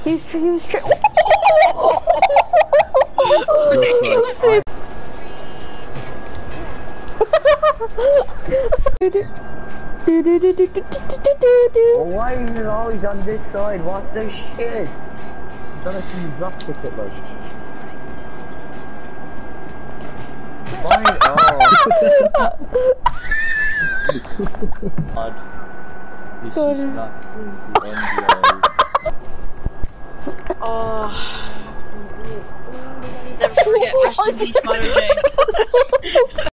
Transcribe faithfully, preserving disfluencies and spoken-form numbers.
He's he was tra- Why is it always on this side? What the shit? I'm gonna see you drop kick it like. Fine. Oh. God. This God. is not the end of Oh. Never forget, rest in peace, Mother Jane.